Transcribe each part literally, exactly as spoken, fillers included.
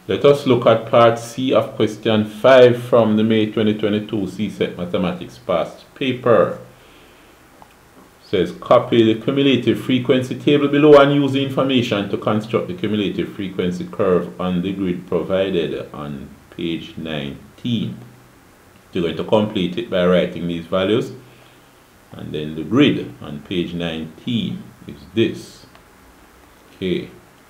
Let us look at part C of question five from the May twenty twenty-two C SET Mathematics past paper. It says copy the cumulative frequency table below and use the information to construct the cumulative frequency curve on the grid provided on page nineteen. You're going to complete it by writing these values, and then the grid on page nineteen is this. Okay.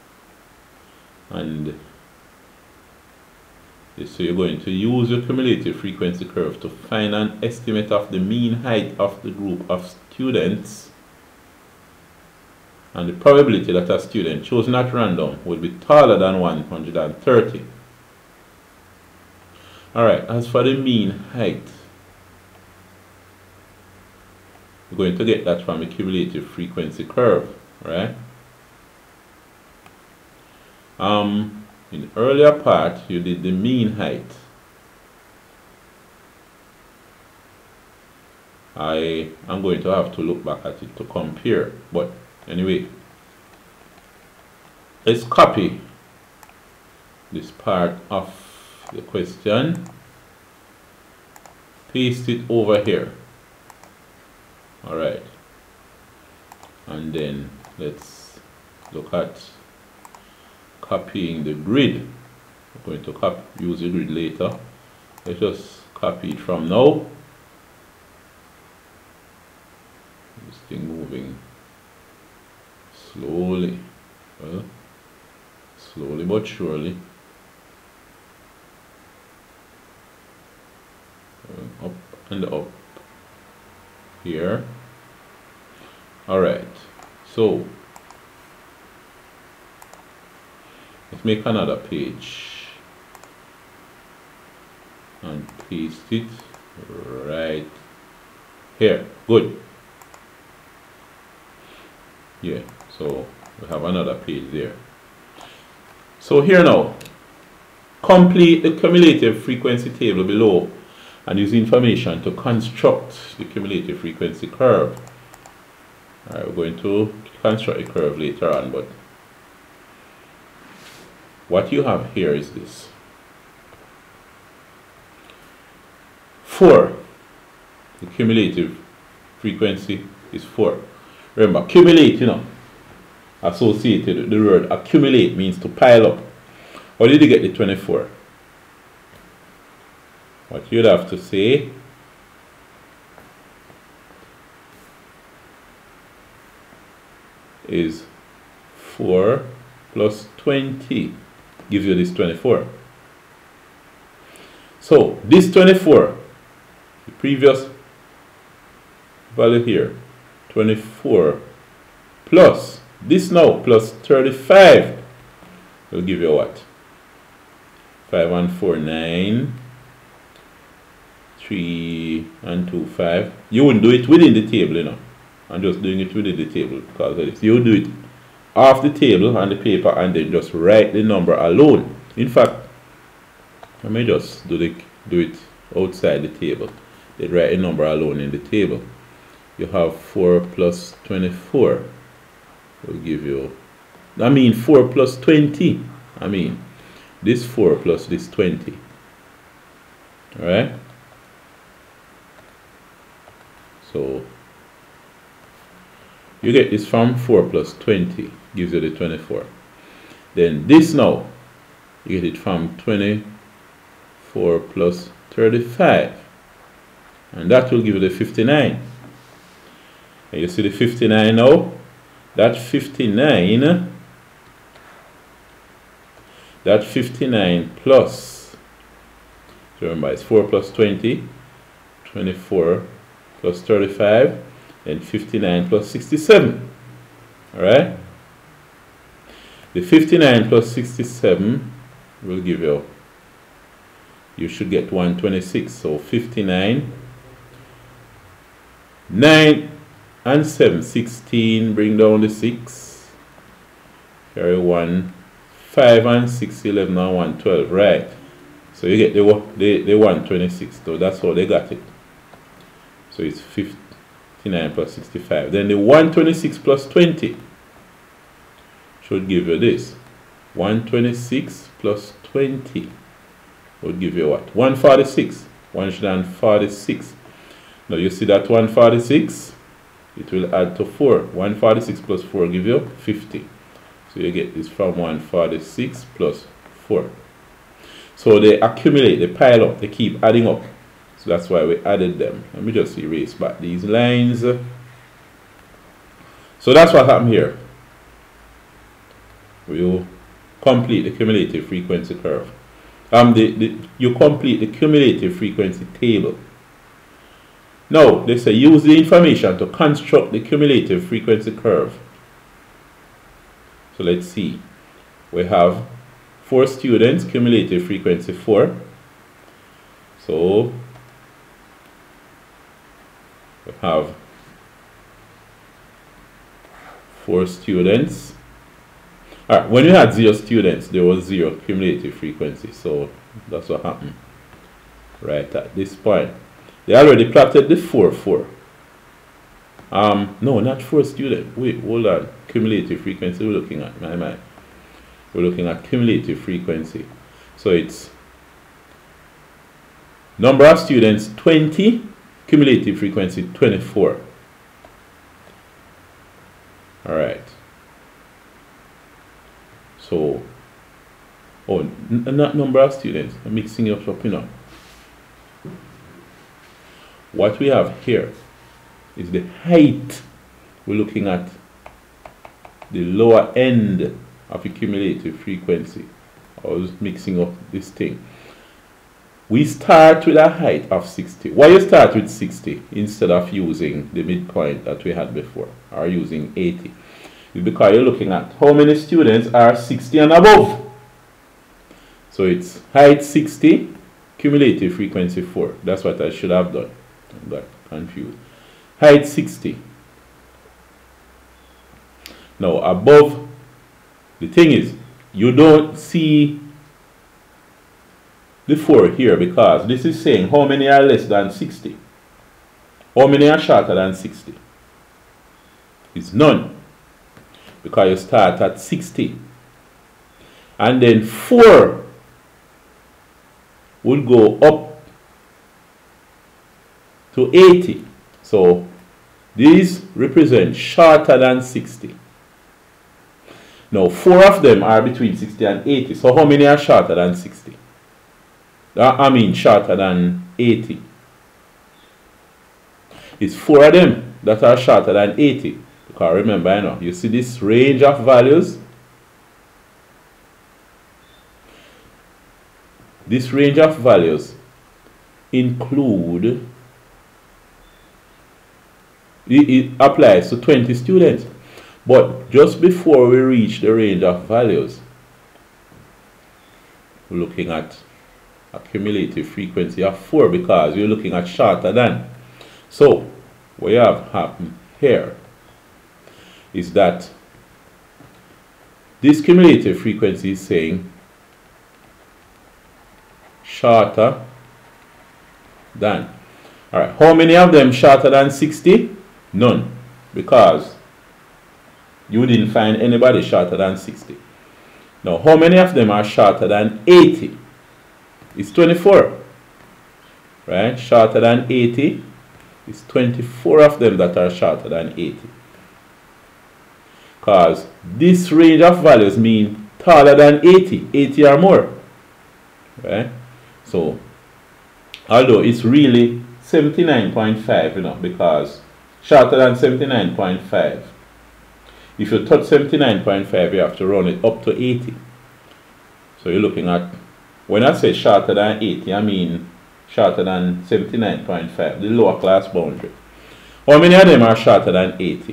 And so you're going to use your cumulative frequency curve to find an estimate of the mean height of the group of students and the probability that a student chosen at random will be taller than one hundred thirty. Alright, as for the mean height, we're going to get that from the cumulative frequency curve, right? Um, in the earlier part, you did the mean height. I am going to have to look back at it to compare. But anyway, let's copy this part of the question, paste it over here. Alright. And then let's look at copying the grid. We're going to copy, use the grid later. Let's just copy it from now. This thing moving slowly. Well, slowly but surely. Uh, up and up here. Alright, so let's make another page and paste it right here. Good. Yeah, so we have another page there. So here now, complete the cumulative frequency table below and use information to construct the cumulative frequency curve. Alright, we're going to construct a curve later on, but what you have here is this. four. The cumulative frequency is four. Remember, cumulate, you know, associated with the word accumulate means to pile up. How did you get the twenty-four? What you'd have to say is four plus twenty gives you this twenty-four. So this twenty-four, the previous value here, twenty-four plus this now plus thirty-five will give you what? five and four, nine. three and two, five. You wouldn't do it within the table, you know. I'm just doing it within the table because of this. You do it off the table on the paper and then just write the number alone. In fact, I may just do, the, do it outside the table. Then write a number alone in the table. You have four plus twenty-four will give you, I mean four plus twenty. I mean this four plus this twenty. Alright? So you get this from four plus twenty gives you the twenty-four. Then this now, you get it from twenty-four plus thirty-five. And that will give you the fifty-nine. And you see the fifty-nine now? That fifty-nine, that fifty-nine plus, remember it's four plus twenty, twenty-four plus thirty-five, and fifty-nine plus sixty-seven. Alright? The fifty-nine plus sixty-seven will give you, you should get one hundred twenty-six. So fifty-nine, nine and seven, sixteen, bring down the six, carry one, five and six, eleven and one, twelve. Right? So you get the, the, the one hundred twenty-six. So that's how they got it. So it's fifty-nine plus sixty-five. Then the one hundred twenty-six plus twenty should give you this. one twenty-six plus twenty would give you what? one forty-six. one hundred forty-six. Now you see that one forty-six, it will add to four. one forty-six plus four give you fifty. So you get this from one forty-six plus four. So they accumulate, they pile up, they keep adding up. So that's why we added them. Let me just erase back these lines. So that's what happened here. You complete the cumulative frequency curve. Um, the, the, you complete the cumulative frequency table. Now, they say use the information to construct the cumulative frequency curve. So let's see. We have four students, cumulative frequency four. So we have four students. Alright, when we had zero students, there was zero cumulative frequency. So that's what happened right at this point. They already plotted the four, four. Um, no, not four students. Wait, hold on. Cumulative frequency we're looking at. My mind. We're looking at cumulative frequency. So it's number of students twenty, cumulative frequency twenty-four. Alright. So, oh, n not number of students. I'm mixing it up, you know. What we have here is the height. We're looking at the lower end of the cumulative frequency. I was mixing up this thing. We start with a height of sixty. Why you start with sixty instead of using the midpoint that we had before, or using eighty? It's because you're looking at how many students are sixty and above. So it's height sixty, cumulative frequency four. That's what I should have done. I got confused. Height sixty. Now above, the thing is, you don't see the four here because this is saying how many are less than sixty. How many are shorter than sixty? It's none. Because you start at sixty. And then four will go up to eighty. So these represent shorter than sixty. Now four of them are between sixty and eighty. So how many are shorter than sixty? I mean shorter than eighty. It's four of them that are shorter than eighty. Because remember, you know, you see this range of values. This range of values include, it, it applies to twenty students. But just before we reach the range of values, we're looking at a cumulative frequency of four because we're looking at shorter than. So what you have happened here is that this cumulative frequency is saying shorter than. Alright, how many of them shorter than sixty? None, because you didn't find anybody shorter than sixty. Now, how many of them are shorter than eighty? It's twenty-four. Right? Shorter than eighty. It's twenty-four of them that are shorter than eighty. Because this range of values mean taller than eighty. eighty or more. Right? So, although it's really seventy-nine point five, you know, because shorter than seventy-nine point five. If you touch seventy-nine point five, you have to run it up to eighty. So you're looking at, when I say shorter than eighty, I mean shorter than seventy-nine point five, the lower class boundary. How many of them are shorter than eighty?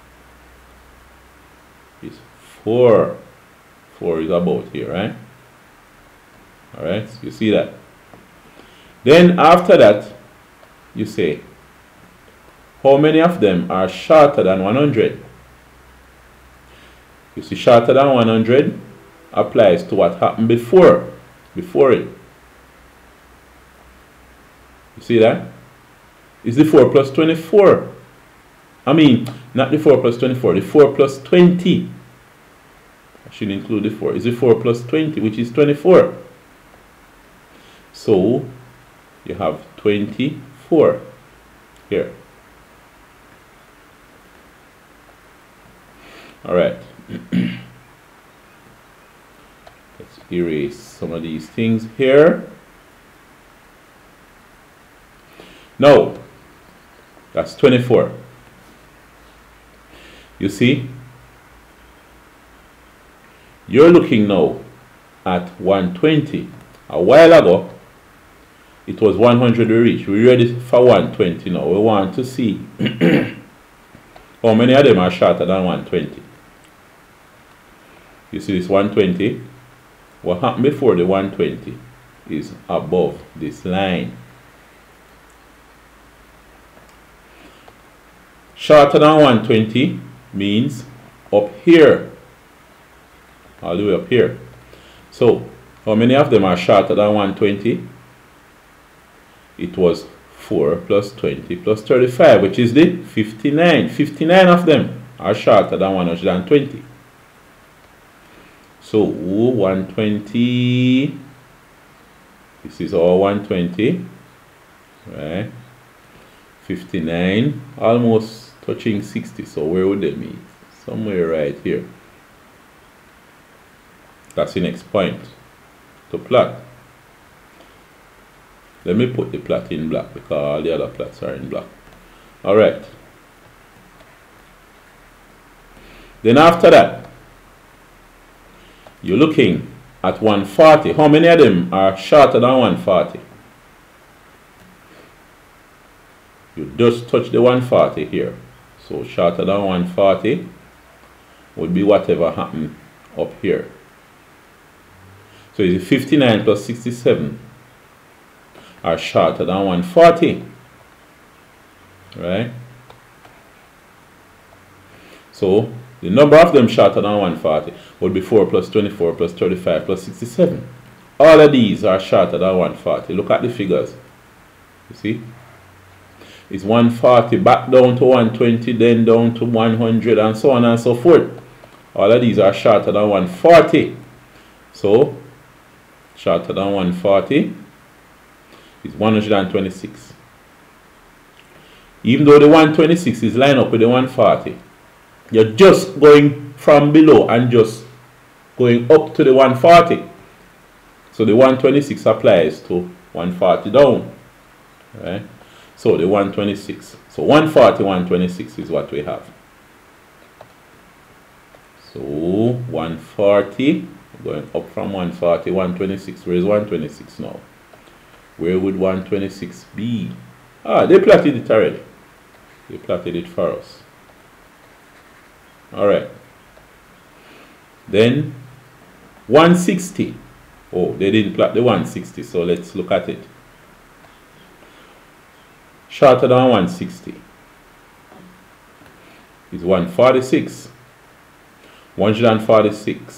It's four. four is about here, right? Alright, so you see that. Then after that, you say, how many of them are shorter than one hundred? You see, shorter than one hundred applies to what happened before, before it. You see that? It's the four plus twenty-four. I mean, not the four plus twenty-four, the four plus twenty. I should include the four. Is it four plus twenty, which is twenty-four? So you have twenty-four here. Alright. Let's erase some of these things here. Now, that's twenty-four. You see? You're looking now at one twenty. A while ago, it was one hundred we reached. We're ready for one twenty now. We want to see how many of them are shorter than one twenty. You see this one twenty? What happened before the one twenty is above this line. Shorter than one twenty means up here. All the way up here. So, how many of them are shorter than one twenty? It was four plus twenty plus thirty-five, which is the fifty-nine. fifty-nine of them are shorter than one hundred twenty. So, one twenty, this is our one twenty, right? fifty-nine, almost touching sixty. So, where would they meet? Somewhere right here. That's the next point to plot. Let me put the plot in black because all the other plots are in black. Alright. Then after that, you're looking at one forty. How many of them are shorter than one forty? You just touch the one forty here. So shorter than one forty would be whatever happened up here. So it's fifty-nine plus sixty-seven are shorter than one forty. Right? So the number of them shorter than one forty would be four plus twenty-four plus thirty-five plus sixty-seven. All of these are shorter than one forty. Look at the figures. You see? It's one forty back down to one twenty, then down to one hundred, and so on and so forth. All of these are shorter than one forty. So shorter than one forty is one hundred twenty-six. Even though the one twenty-six is lined up with the one forty, you're just going from below and just going up to the one forty. So the one twenty-six applies to one forty down. Right? So the one twenty-six. So one forty, one twenty-six is what we have. So one forty. Going up from one forty, one twenty-six. Where is one twenty-six now? Where would one twenty-six be? Ah, they plotted it already. They plotted it for us. Alright. Then one sixty. Oh, they didn't plot the one sixty, so let's look at it. Shorter than one sixty is one forty-six. one hundred forty-six.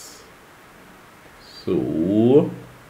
So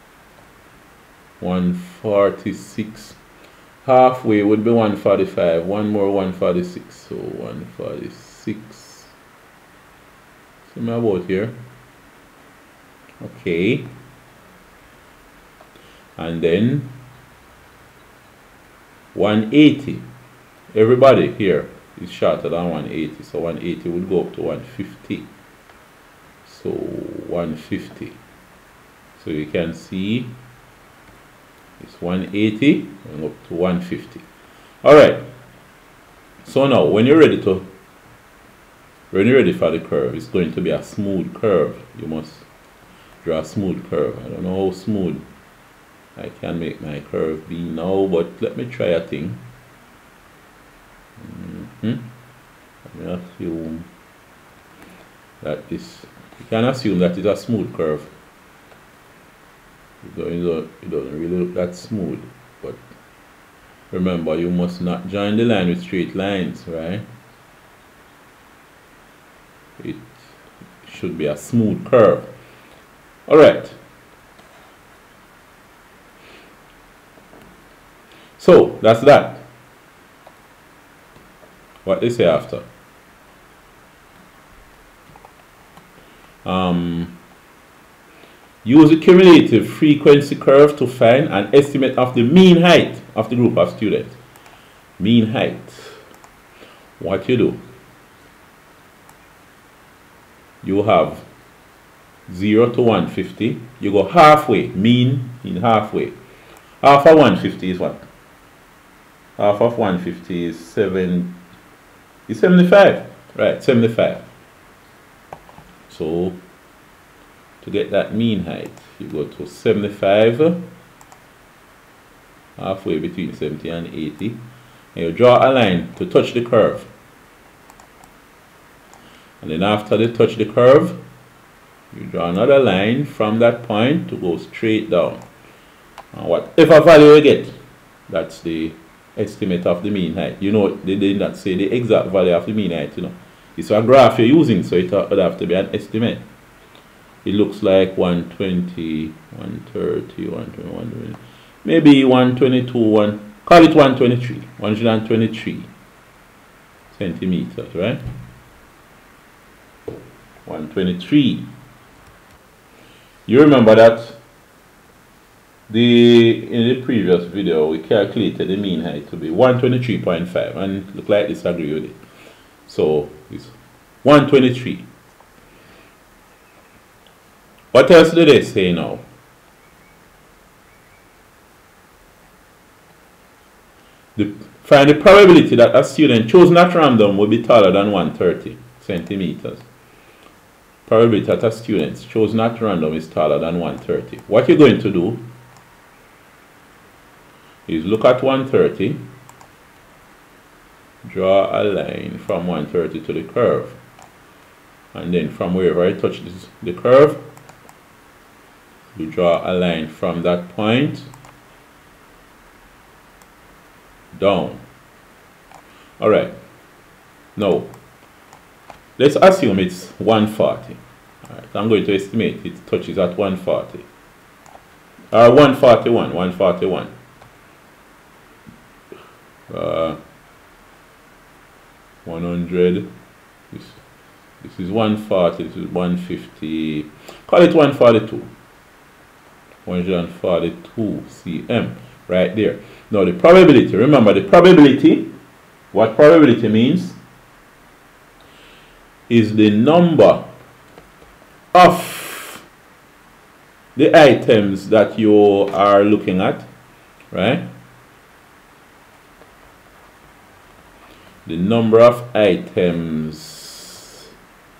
one forty-six, halfway would be one forty-five, one more one forty-six, so one forty-six. See my about here. Okay. And then one eighty. Everybody here is shorter than one eighty, so one eighty would go up to one fifty. So one fifty. So you can see it's one eighty and up to one fifty. Alright. So now when you're ready to when you're ready for the curve, it's going to be a smooth curve. You must draw a smooth curve. I don't know how smooth I can make my curve be now, but let me try a thing. Mm-hmm. Let me assume that this, you can assume that it's a smooth curve. It doesn't, it doesn't really look that smooth, but remember, you must not join the line with straight lines, right? It should be a smooth curve. Alright. So, that's that. What they say after. Um, use the cumulative frequency curve to find an estimate of the mean height of the group of students. Mean height. What you do? You have zero to one hundred fifty. You go halfway. Mean in halfway. Half of one hundred fifty is what? Half of one hundred fifty is seven. Is seventy-five. Right, seventy-five. So to get that mean height, you go to seventy-five, halfway between seventy and eighty, and you draw a line to touch the curve. And then after they touch the curve, you draw another line from that point to go straight down. And whatever value you get, that's the estimate of the mean height. You know, they did not say the exact value of the mean height, you know. It's a graph you're using, so it would have to be an estimate. It looks like one twenty, one thirty, one twenty, one twenty, maybe one twenty-two, one, call it one twenty-three, one hundred twenty-three centimeters, right? one twenty-three. You remember that the in the previous video we calculated the mean height to be one twenty-three point five, and look like this agree with it. So it's one twenty-three. What else do they say now? The, find the probability that a student chosen at random will be taller than one hundred thirty centimeters. Probability that a student chosen at random is taller than one hundred thirty. What you're going to do is look at one hundred thirty, draw a line from one hundred thirty to the curve, and then from wherever it touches the curve, you draw a line from that point down. Alright, now let's assume it's one forty. Alright, I'm going to estimate it touches at one forty. Or one forty-one, one forty-one. Uh, one hundred. This, this is one forty, this is one fifty. Call it one forty-two. one hundred forty-two centimeters. Right there. Now the probability, remember the probability, what probability means is the number of the items that you are looking at, right? The number of items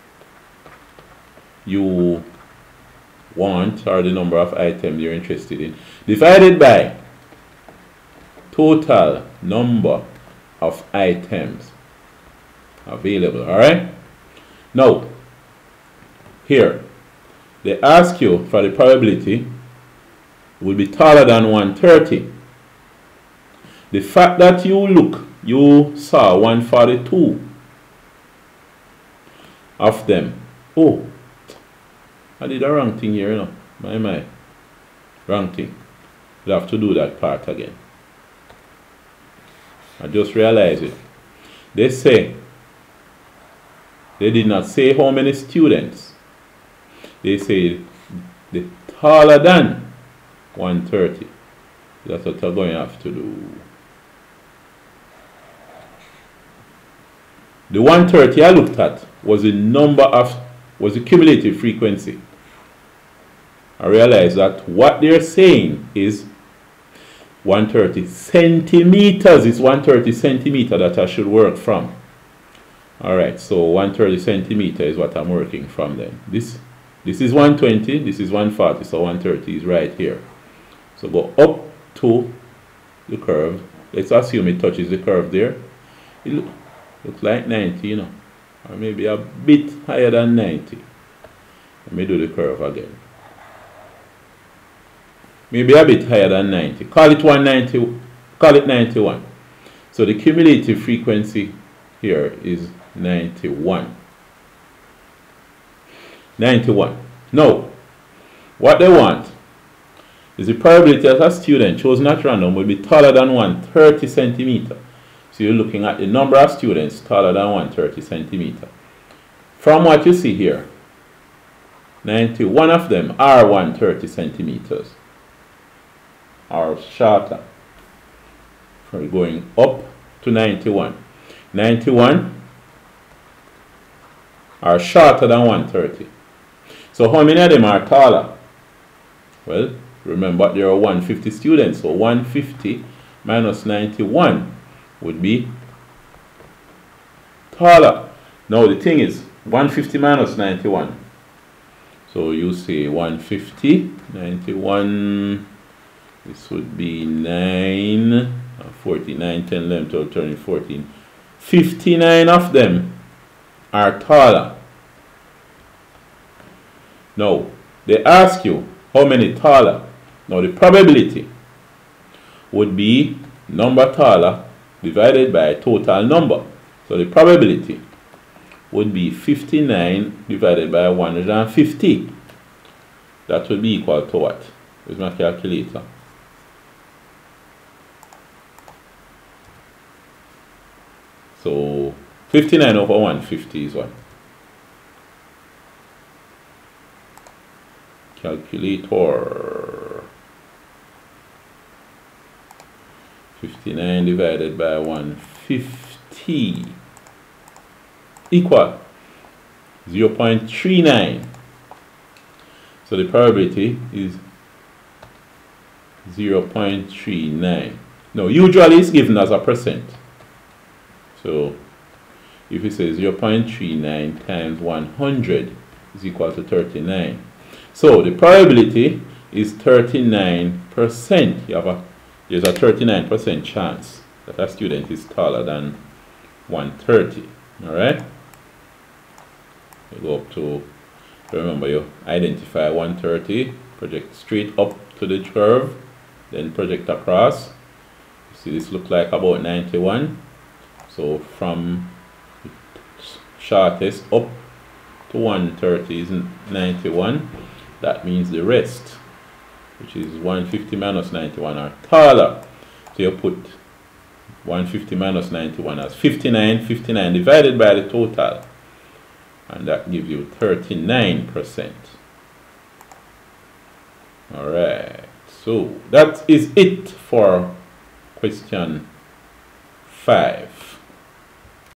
you want, or the number of items you're interested in, divided by total number of items available. All right, now here they ask you for the probability will be taller than one hundred thirty. The fact that you look you saw one hundred forty-two of them. Oh, I did a wrong thing here, you know. My, my. Wrong thing. You have to do that part again. I just realized it. They say, they did not say how many students. They say the taller than one hundred thirty. That's what you're going to have to do. The one hundred thirty I looked at was the number of, was the cumulative frequency. I realized that what they're saying is one hundred thirty centimeters. It's one hundred thirty centimeters that I should work from. Alright, so one hundred thirty centimeters is what I'm working from then. This, this is one hundred twenty, this is one hundred forty, so one hundred thirty is right here. So go up to the curve. Let's assume it touches the curve there. It look, looks like ninety, you know, or maybe a bit higher than ninety. Let me do the curve again. Maybe a bit higher than ninety. Call it one ninety, call it ninety-one. So the cumulative frequency here is ninety-one. ninety-one. Now, what they want is the probability that a student chosen at random will be taller than one hundred thirty centimeters. So you're looking at the number of students taller than one hundred thirty centimeters. From what you see here, ninety-one of them are one hundred thirty centimeters or shorter. We're going up to ninety-one. ninety-one are shorter than one hundred thirty. So how many of them are taller? Well, remember there are one hundred fifty students, so one hundred fifty minus ninety-one would be taller. Now the thing is, one hundred fifty minus ninety-one. So you say one hundred fifty, ninety-one, this would be nine, forty-nine, ten, eleven, twelve, thirteen, fourteen. fifty-nine of them are taller. Now, they ask you how many taller. Now, the probability would be number taller divided by total number. So, the probability would be fifty-nine divided by one hundred fifty. That would be equal to what? Where's my calculator? So, fifty-nine over one hundred fifty is what? Calculator. fifty-nine divided by one hundred fifty equal zero point three nine. So the probability is zero point three nine. Now, usually it's given as a percent. So if we say zero point three nine times one hundred is equal to thirty-nine. So the probability is thirty-nine percent. You have a there's a thirty-nine percent chance that a student is taller than one hundred thirty. Alright? You go up to, remember, you identify one hundred thirty, project straight up to the curve, then project across. You see this look like about ninety-one. So from shortest up to one hundred thirty is ninety-one. That means the rest, which is one hundred fifty minus ninety-one, are taller. So you put one hundred fifty minus ninety-one as fifty-nine, fifty-nine divided by the total, and that gives you thirty-nine percent. Alright, so that is it for question five.